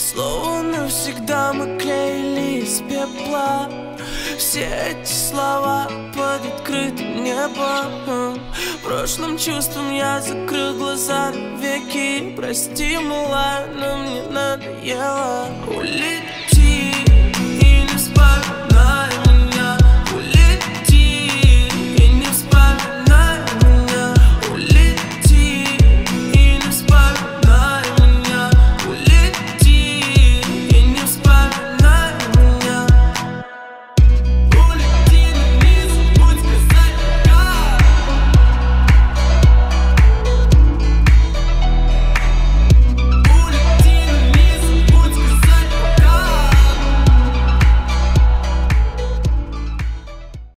Словно навсегда мы клеили из пепла все эти слова под открытым небом. Прошлым чувством я закрыл глаза навеки. Прости, милая, но мне надоело улететь.